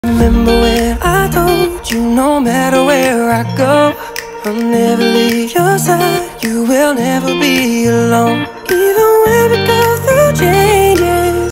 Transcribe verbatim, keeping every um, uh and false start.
Remember when I told you no matter where I go, I'll never leave your side, you will never be alone.